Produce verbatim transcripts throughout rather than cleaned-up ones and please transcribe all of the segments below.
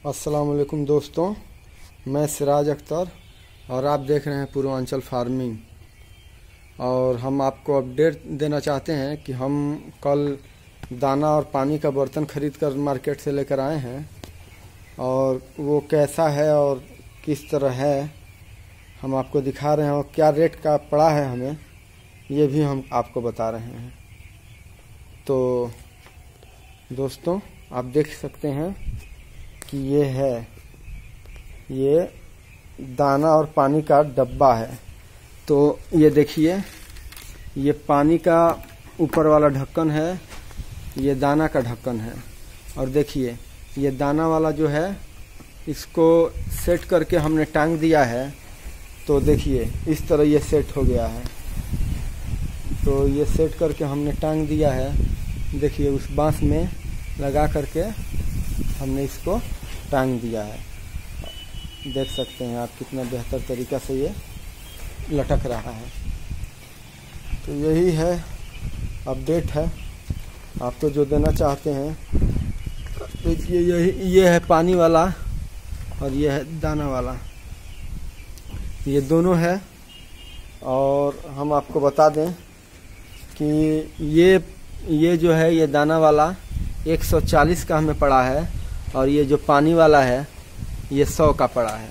अस्सलाम वालेकुम दोस्तों, मैं सिराज अख्तर और आप देख रहे हैं पूर्वांचल फार्मिंग। और हम आपको अपडेट देना चाहते हैं कि हम कल दाना और पानी का बर्तन खरीद कर मार्केट से लेकर आए हैं और वो कैसा है और किस तरह है हम आपको दिखा रहे हैं और क्या रेट का पड़ा है हमें ये भी हम आपको बता रहे हैं। तो दोस्तों आप देख सकते हैं कि ये है ये दाना और पानी का डब्बा है। तो ये देखिए, ये पानी का ऊपर वाला ढक्कन है, ये दाना का ढक्कन है। और देखिए ये दाना वाला जो है इसको सेट करके हमने टांग दिया है। तो देखिए इस तरह ये सेट हो गया है। तो ये सेट करके हमने टांग दिया है। देखिए उस बांस में लगा करके हमने इसको टांग दिया है। देख सकते हैं आप कितना बेहतर तरीक़ा से ये लटक रहा है। तो यही है अपडेट है आपको जो देना चाहते हैं। देखिए यही ये है पानी वाला और ये है दाना वाला, ये दोनों है। और हम आपको बता दें कि ये ये जो है ये दाना वाला एक सौ चालीस का हमें पड़ा है और ये जो पानी वाला है ये सौ का पड़ा है,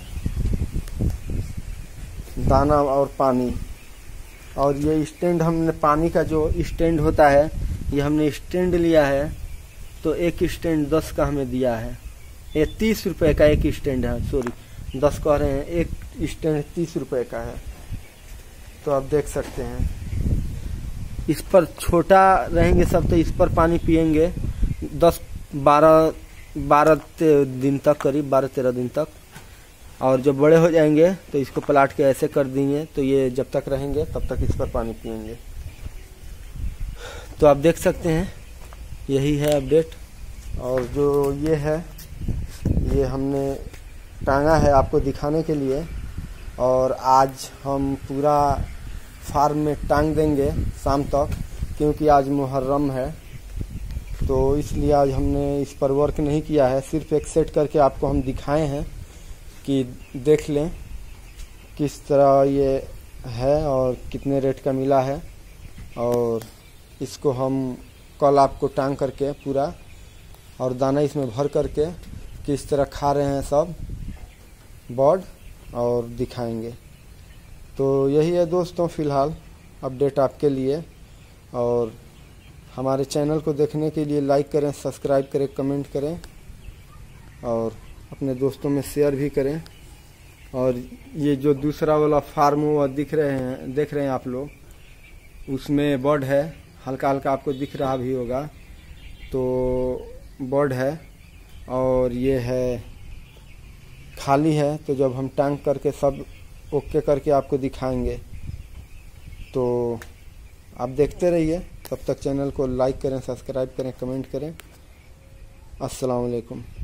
दाना और पानी। और ये स्टैंड हमने पानी का जो स्टैंड होता है ये हमने स्टैंड लिया है। तो एक स्टैंड दस का हमें दिया है। ये तीस रुपए का एक स्टैंड है, सॉरी दस कह रहे हैं, एक स्टैंड तीस रुपए का है। तो आप देख सकते हैं इस पर छोटा रहेंगे सब तो इस पर पानी पिएंगे दस बारह बारह दिन तक, करीब बारह तेरह दिन तक। और जब बड़े हो जाएंगे तो इसको पलाट के ऐसे कर देंगे तो ये जब तक रहेंगे तब तक इस पर पानी पिएंगे। तो आप देख सकते हैं यही है अपडेट। और जो ये है ये हमने टांगा है आपको दिखाने के लिए। और आज हम पूरा फार्म में टांग देंगे शाम तक, क्योंकि आज मुहर्रम है। तो इसलिए आज हमने इस पर वर्क नहीं किया है, सिर्फ एक सेट करके आपको हम दिखाए हैं कि देख लें किस तरह ये है और कितने रेट का मिला है। और इसको हम कल आपको टांग करके पूरा और दाना इसमें भर करके किस तरह खा रहे हैं सब बर्ड और दिखाएंगे। तो यही है दोस्तों फ़िलहाल अपडेट आपके लिए। और हमारे चैनल को देखने के लिए लाइक करें, सब्सक्राइब करें, कमेंट करें और अपने दोस्तों में शेयर भी करें। और ये जो दूसरा वाला फार्म वो दिख रहे हैं देख रहे हैं आप लोग, उसमें बर्ड है, हल्का हल्का आपको दिख रहा भी होगा। तो बर्ड है और ये है खाली है। तो जब हम टांग करके सब ओके करके आपको दिखाएंगे तो आप देखते रहिए। तब तक चैनल को लाइक करें, सब्सक्राइब करें, कमेंट करें। अस्सलाम वालेकुम।